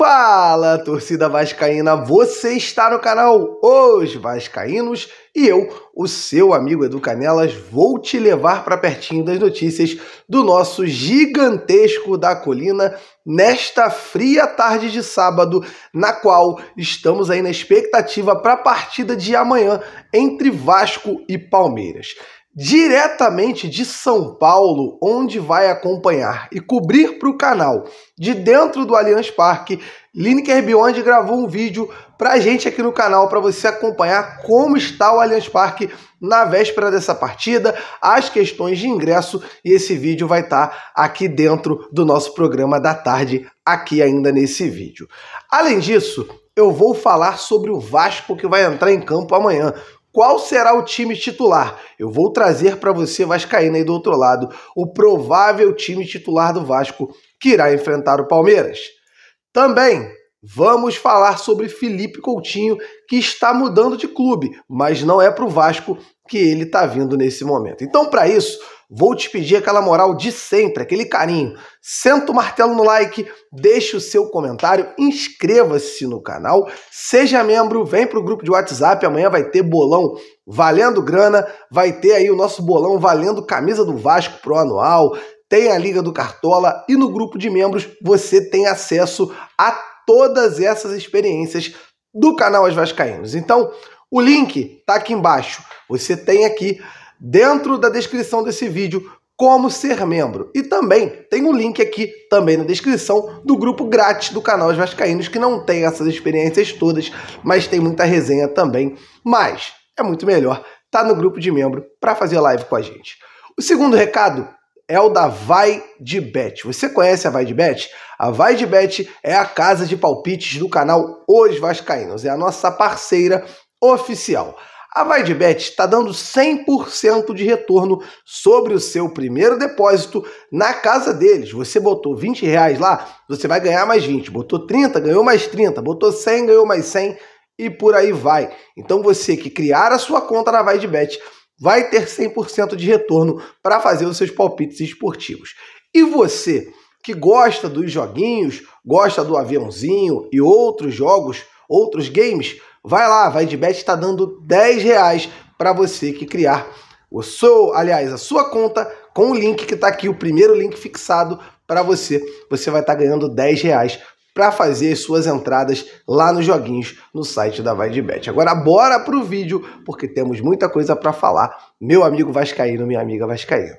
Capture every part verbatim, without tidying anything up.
Fala, torcida vascaína, você está no canal Os Vascaínos e eu, o seu amigo Edu Canelas, vou te levar para pertinho das notícias do nosso gigantesco da colina nesta fria tarde de sábado, na qual estamos aí na expectativa para a partida de amanhã entre Vasco e Palmeiras. Diretamente de São Paulo, onde vai acompanhar e cobrir para o canal de dentro do Allianz Parque, Lineker Beyond gravou um vídeo para a gente aqui no canal para você acompanhar como está o Allianz Parque na véspera dessa partida, as questões de ingresso, e esse vídeo vai estar aqui dentro do nosso programa da tarde, aqui ainda nesse vídeo. Além disso, eu vou falar sobre o Vasco que vai entrar em campo amanhã. Qual será o time titular? Eu vou trazer para você, vascaíno aí do outro lado, o provável time titular do Vasco que irá enfrentar o Palmeiras. Também vamos falar sobre Felipe Coutinho, que está mudando de clube, mas não é para o Vasco que ele está vindo nesse momento. Então, para isso, vou te pedir aquela moral de sempre, aquele carinho. Senta o martelo no like, deixe o seu comentário, inscreva-se no canal, seja membro, vem para o grupo de WhatsApp, amanhã vai ter bolão valendo grana, vai ter aí o nosso bolão valendo camisa do Vasco pro anual, tem a Liga do Cartola e no grupo de membros você tem acesso a todas essas experiências do canal Os Vascaínos. Então, o link tá aqui embaixo, você tem aqui dentro da descrição desse vídeo como ser membro. E também tem um link aqui também na descrição do grupo grátis do canal Os Vascaínos, que não tem essas experiências todas, mas tem muita resenha também. Mas é muito melhor estar no grupo de membro para fazer live com a gente. O segundo recado é o da VaiDeBet. Você conhece a VaiDeBet? A VaiDeBet é a casa de palpites do canal Os Vascaínos. É a nossa parceira oficial. A VaiDeBet está dando cem por cento de retorno sobre o seu primeiro depósito na casa deles. Você botou vinte reais lá, você vai ganhar mais vinte. Botou trinta, ganhou mais trinta. Botou cem, ganhou mais cem e por aí vai. Então você que criar a sua conta na VaiDeBet vai ter cem por cento de retorno para fazer os seus palpites esportivos. E você que gosta dos joguinhos, gosta do aviãozinho e outros jogos, outros games, vai lá, a VaiDeBet está dando dez reais para você que criar o seu, aliás, a sua conta com o link que está aqui, o primeiro link fixado para você. Você vai estar tá ganhando dez reais para fazer as suas entradas lá nos joguinhos no site da VaiDeBet. Agora bora para o vídeo, porque temos muita coisa para falar, meu amigo vascaíno, minha amiga vascaína.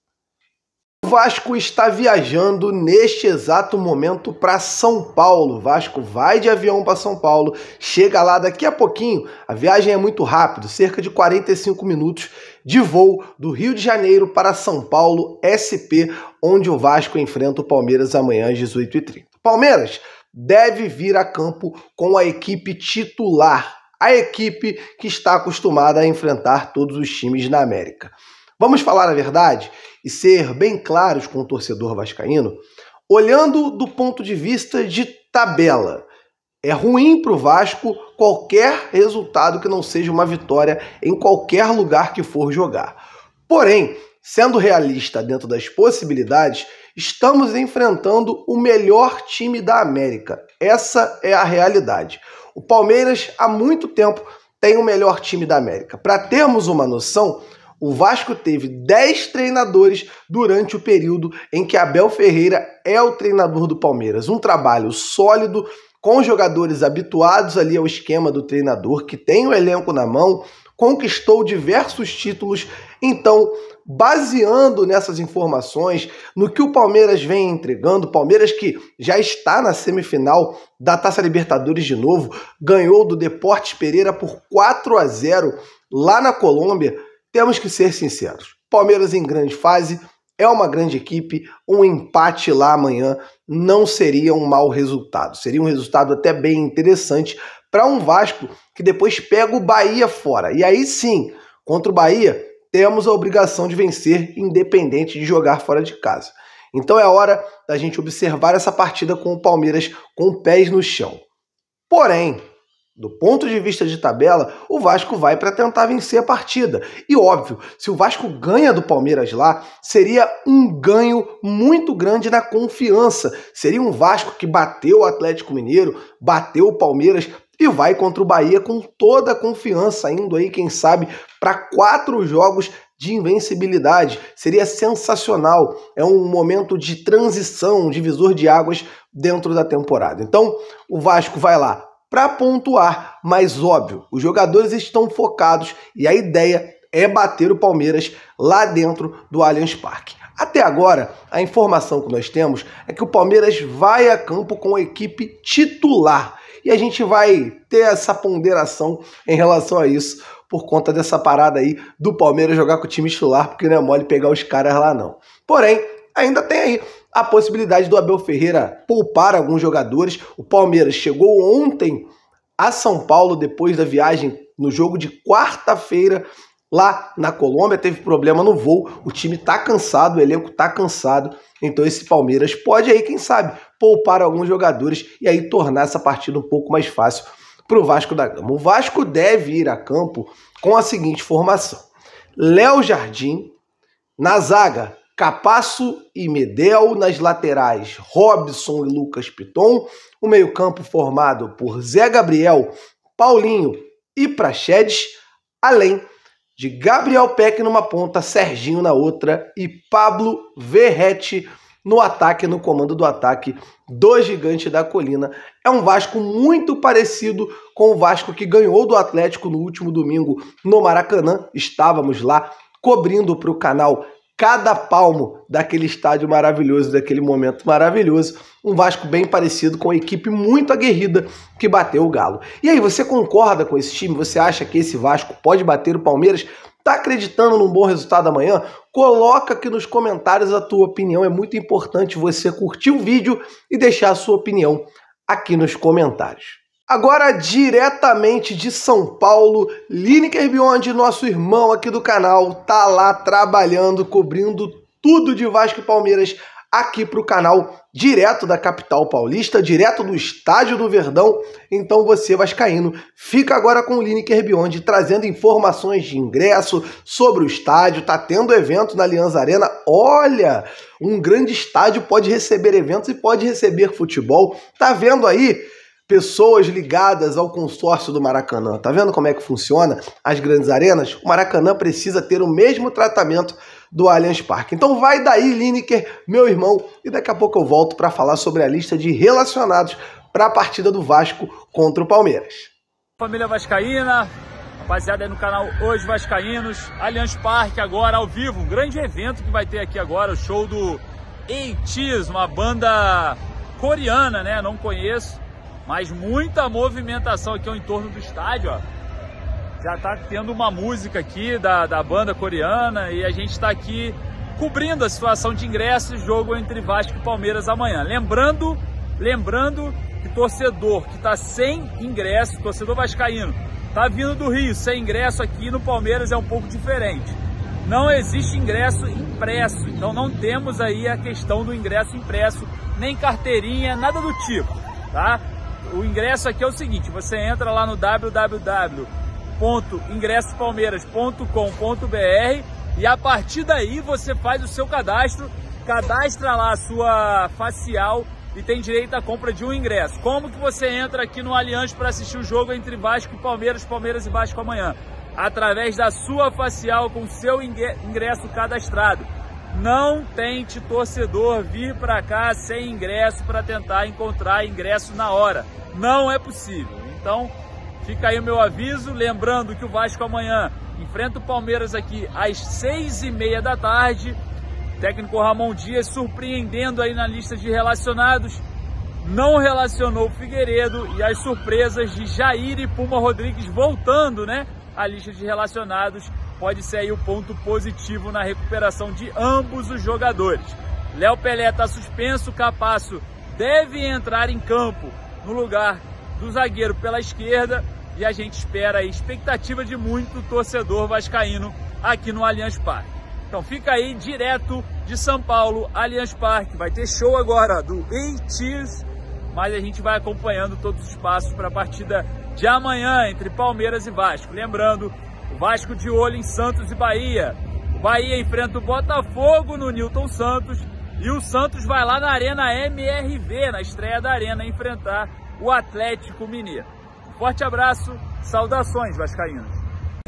O Vasco está viajando neste exato momento para São Paulo. O Vasco vai de avião para São Paulo, chega lá daqui a pouquinho. A viagem é muito rápida, cerca de quarenta e cinco minutos de voo do Rio de Janeiro para São Paulo, S P, onde o Vasco enfrenta o Palmeiras amanhã às dezoito e trinta. Palmeiras deve vir a campo com a equipe titular, a equipe que está acostumada a enfrentar todos os times na América. Vamos falar a verdade e ser bem claros com o torcedor vascaíno, olhando do ponto de vista de tabela. É ruim para o Vasco qualquer resultado que não seja uma vitória em qualquer lugar que for jogar. Porém, sendo realista dentro das possibilidades, estamos enfrentando o melhor time da América. Essa é a realidade. O Palmeiras, há muito tempo, tem o melhor time da América. Para termos uma noção, o Vasco teve dez treinadores durante o período em que Abel Ferreira é o treinador do Palmeiras. Um trabalho sólido, com jogadores habituados ali ao esquema do treinador, que tem o elenco na mão, conquistou diversos títulos. Então, baseando nessas informações, no que o Palmeiras vem entregando, o Palmeiras que já está na semifinal da Taça Libertadores de novo, ganhou do Deportes Pereira por quatro a zero lá na Colômbia. Temos que ser sinceros, Palmeiras em grande fase, é uma grande equipe, um empate lá amanhã não seria um mau resultado, seria um resultado até bem interessante para um Vasco que depois pega o Bahia fora. E aí sim, contra o Bahia, temos a obrigação de vencer, independente de jogar fora de casa. Então é hora da gente observar essa partida com o Palmeiras com pés no chão. Porém, Do ponto de vista de tabela, o Vasco vai para tentar vencer a partida. E óbvio, se o Vasco ganha do Palmeiras lá, seria um ganho muito grande na confiança. Seria um Vasco que bateu o Atlético Mineiro, bateu o Palmeiras e vai contra o Bahia com toda a confiança, indo aí, quem sabe, para quatro jogos de invencibilidade. Seria sensacional. É um momento de transição, um divisor de águas dentro da temporada. Então, o Vasco vai lá para pontuar, mas óbvio, os jogadores estão focados e a ideia é bater o Palmeiras lá dentro do Allianz Parque. Até agora, a informação que nós temos é que o Palmeiras vai a campo com a equipe titular. E a gente vai ter essa ponderação em relação a isso, por conta dessa parada aí do Palmeiras jogar com o time titular, porque não é mole pegar os caras lá não. Porém, ainda tem aí a possibilidade do Abel Ferreira poupar alguns jogadores. O Palmeiras chegou ontem a São Paulo, depois da viagem no jogo de quarta-feira, lá na Colômbia, teve problema no voo, o time tá cansado, o elenco tá cansado, então esse Palmeiras pode aí, quem sabe, poupar alguns jogadores e aí tornar essa partida um pouco mais fácil para o Vasco da Gama. O Vasco deve ir a campo com a seguinte formação: Léo Jardim, na zaga, Capasso e Medel, nas laterais, Robson e Lucas Piton, o meio-campo formado por Zé Gabriel, Paulinho e Praxedes, além de Gabriel Peck numa ponta, Serginho na outra e Pablo Verrete no ataque, no comando do ataque do Gigante da Colina. É um Vasco muito parecido com o Vasco que ganhou do Atlético no último domingo no Maracanã. Estávamos lá cobrindo para o canal cada palmo daquele estádio maravilhoso, daquele momento maravilhoso. Um Vasco bem parecido com a equipe muito aguerrida que bateu o Galo. E aí, você concorda com esse time? Você acha que esse Vasco pode bater o Palmeiras? Tá acreditando num bom resultado amanhã? Coloca aqui nos comentários a tua opinião. É muito importante você curtir o vídeo e deixar a sua opinião aqui nos comentários. Agora, diretamente de São Paulo, Lineker Beyond, nosso irmão aqui do canal, tá lá trabalhando, cobrindo tudo de Vasco e Palmeiras aqui para o canal, direto da capital paulista, direto do estádio do Verdão. Então você, vascaíno, fica agora com o Lineker Beyond, trazendo informações de ingresso sobre o estádio. Tá tendo evento na Allianz Arena. Olha, um grande estádio pode receber eventos e pode receber futebol. Tá vendo aí? Pessoas ligadas ao consórcio do Maracanã. Tá vendo como é que funciona as grandes arenas? O Maracanã precisa ter o mesmo tratamento do Allianz Parque. Então vai daí, Lineker, meu irmão, e daqui a pouco eu volto para falar sobre a lista de relacionados para a partida do Vasco contra o Palmeiras. Família vascaína, rapaziada aí no canal Hoje Vascaínos, Allianz Parque agora ao vivo, um grande evento que vai ter aqui agora, o show do ATEEZ, uma banda coreana, né? Não conheço, mas muita movimentação aqui ao entorno do estádio, ó. Já tá tendo uma música aqui da, da banda coreana e a gente está aqui cobrindo a situação de ingresso e jogo entre Vasco e Palmeiras amanhã. Lembrando, lembrando que torcedor que tá sem ingresso, torcedor vascaíno, tá vindo do Rio sem ingresso, aqui no Palmeiras é um pouco diferente. Não existe ingresso impresso, então não temos aí a questão do ingresso impresso, nem carteirinha, nada do tipo, tá? O ingresso aqui é o seguinte: você entra lá no w w w ponto ingresso palmeiras ponto com ponto b r e a partir daí você faz o seu cadastro, cadastra lá a sua facial e tem direito à compra de um ingresso. Como que você entra aqui no Allianz para assistir o jogo entre Vasco e Palmeiras, Palmeiras e Vasco amanhã? Através da sua facial com seu ingresso cadastrado. Não tente, torcedor, vir para cá sem ingresso para tentar encontrar ingresso na hora. Não é possível. Então, fica aí o meu aviso, lembrando que o Vasco amanhã enfrenta o Palmeiras aqui às seis e meia da tarde. O técnico Ramon Dias surpreendendo aí na lista de relacionados, não relacionou o Figueiredo, e as surpresas de Jair e Puma Rodrigues voltando, né, à lista de relacionados, pode ser aí o ponto positivo na recuperação de ambos os jogadores. Léo Pelé está suspenso, Capasso deve entrar em campo no lugar do zagueiro pela esquerda, e a gente espera aí, expectativa de muito torcedor vascaíno aqui no Allianz Parque. Então fica aí, direto de São Paulo, Allianz Parque. Vai ter show agora do ATEEZ, mas a gente vai acompanhando todos os passos para a partida de amanhã entre Palmeiras e Vasco. Lembrando, o Vasco de olho em Santos e Bahia. O Bahia enfrenta o Botafogo no Newton Santos e o Santos vai lá na Arena M R V, na estreia da Arena, enfrentar o Atlético Mineiro. Um forte abraço, saudações vascaínos.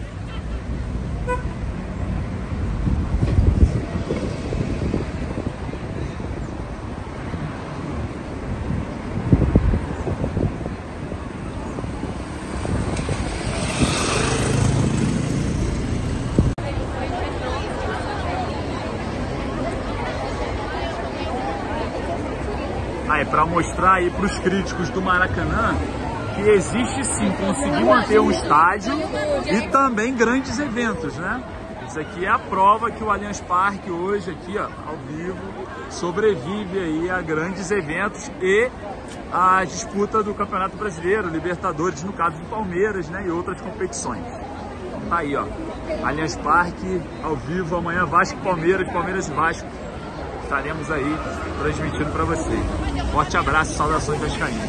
Aí, para mostrar aí para os críticos do Maracanã que existe sim conseguir manter um estádio e também grandes eventos, né? Isso aqui é a prova que o Allianz Parque hoje aqui, ó, ao vivo, sobrevive aí a grandes eventos e a disputa do Campeonato Brasileiro, Libertadores, no caso do Palmeiras, né? E outras competições. Então tá aí, ó, Allianz Parque ao vivo amanhã, Vasco e Palmeiras, Palmeiras e Vasco. Estaremos aí transmitindo para vocês. Forte abraço, saudações vascaínas.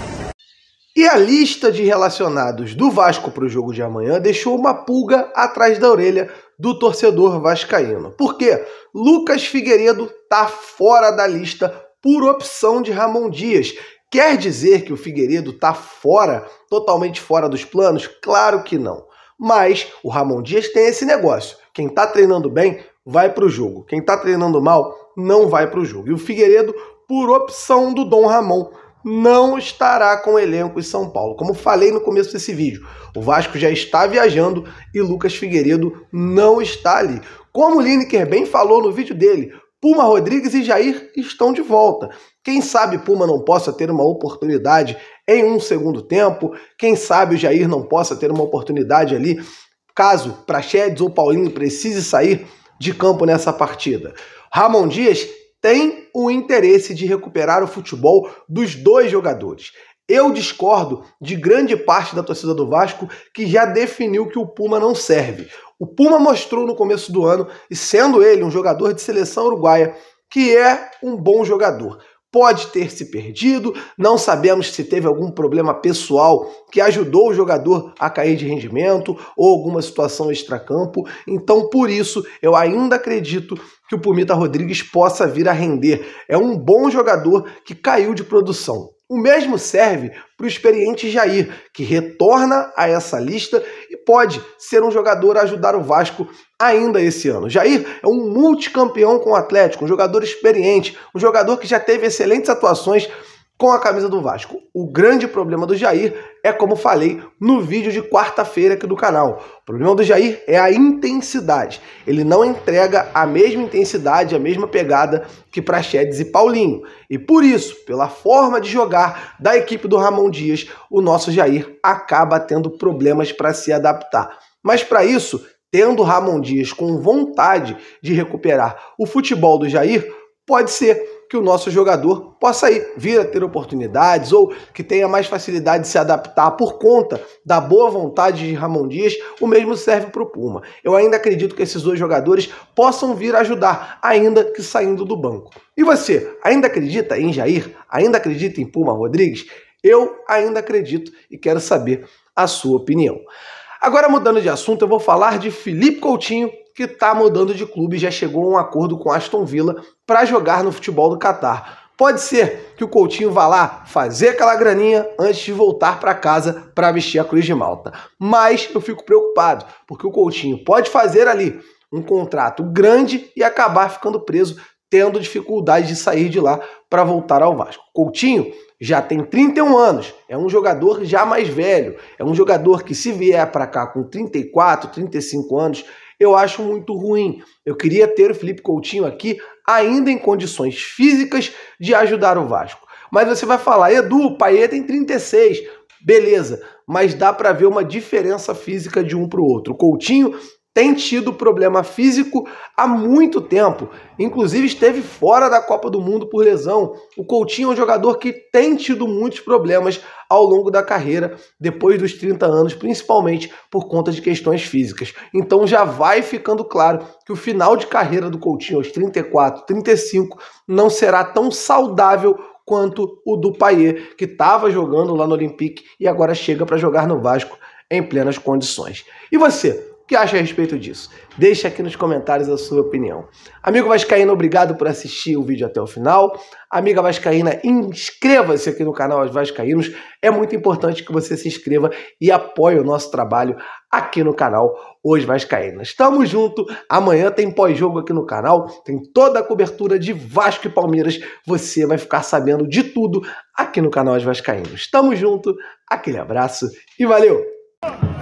E a lista de relacionados do Vasco para o jogo de amanhã deixou uma pulga atrás da orelha do torcedor vascaíno. Por quê? Lucas Figueiredo está fora da lista por opção de Ramon Dias. Quer dizer que o Figueiredo está fora, totalmente fora dos planos? Claro que não. Mas o Ramon Dias tem esse negócio. Quem está treinando bem vai para o jogo. Quem está treinando mal não vai para o jogo. E o Figueiredo, por opção do Dom Ramon, não estará com o elenco em São Paulo. Como falei no começo desse vídeo, o Vasco já está viajando e Lucas Figueiredo não está ali. Como o Lineker bem falou no vídeo dele, Puma Rodrigues e Jair estão de volta. Quem sabe Puma não possa ter uma oportunidade em um segundo tempo, quem sabe o Jair não possa ter uma oportunidade ali, caso Praxedes ou Paulinho precise sair de campo nessa partida. Ramon Dias tem o interesse de recuperar o futebol dos dois jogadores. Eu discordo de grande parte da torcida do Vasco que já definiu que o Puma não serve. O Puma mostrou no começo do ano, e sendo ele um jogador de seleção uruguaia, que é um bom jogador. Pode ter se perdido, não sabemos se teve algum problema pessoal que ajudou o jogador a cair de rendimento ou alguma situação extracampo. Então, por isso, eu ainda acredito que o Pumita Rodrigues possa vir a render. É um bom jogador que caiu de produção. O mesmo serve para o experiente Jair, que retorna a essa lista e pode ser um jogador a ajudar o Vasco ainda esse ano. Jair é um multicampeão com o Atlético, um jogador experiente, um jogador que já teve excelentes atuações com a camisa do Vasco. O grande problema do Jair é, como falei no vídeo de quarta-feira aqui do canal, o problema do Jair é a intensidade. Ele não entrega a mesma intensidade, a mesma pegada que Praxedes e Paulinho. E por isso, pela forma de jogar da equipe do Ramon Dias, o nosso Jair acaba tendo problemas para se adaptar. Mas para isso, tendo Ramon Dias com vontade de recuperar o futebol do Jair, pode ser que o nosso jogador possa ir, vir a ter oportunidades ou que tenha mais facilidade de se adaptar por conta da boa vontade de Ramon Dias. O mesmo serve para o Puma. Eu ainda acredito que esses dois jogadores possam vir ajudar, ainda que saindo do banco. E você, ainda acredita em Jair? Ainda acredita em Puma Rodrigues? Eu ainda acredito e quero saber a sua opinião. Agora, mudando de assunto, eu vou falar de Philippe Coutinho, que está mudando de clube e já chegou a um acordo com Aston Villa para jogar no futebol do Catar. Pode ser que o Coutinho vá lá fazer aquela graninha antes de voltar para casa para vestir a Cruz de Malta. Mas eu fico preocupado, porque o Coutinho pode fazer ali um contrato grande e acabar ficando preso, tendo dificuldade de sair de lá para voltar ao Vasco. Coutinho já tem trinta e um anos, é um jogador já mais velho, é um jogador que se vier para cá com trinta e quatro, trinta e cinco anos, eu acho muito ruim. Eu queria ter o Philippe Coutinho aqui ainda em condições físicas de ajudar o Vasco. Mas você vai falar, Edu, o Payet tem trinta e seis, beleza, mas dá para ver uma diferença física de um para o outro. O Coutinho tem tido problema físico há muito tempo, inclusive esteve fora da Copa do Mundo por lesão. O Coutinho é um jogador que tem tido muitos problemas ao longo da carreira, depois dos trinta anos, principalmente por conta de questões físicas. Então já vai ficando claro que o final de carreira do Coutinho aos trinta e quatro, trinta e cinco não será tão saudável quanto o do Payet, que estava jogando lá no Olympique e agora chega para jogar no Vasco em plenas condições. E você, o que acha a respeito disso? Deixa aqui nos comentários a sua opinião. Amigo vascaíno, obrigado por assistir o vídeo até o final. Amiga vascaína, inscreva-se aqui no canal Os Vascaínos. É muito importante que você se inscreva e apoie o nosso trabalho aqui no canal Os Vascaínos. Tamo junto. Amanhã tem pós-jogo aqui no canal. Tem toda a cobertura de Vasco e Palmeiras. Você vai ficar sabendo de tudo aqui no canal Os Vascaínos. Tamo junto. Aquele abraço e valeu!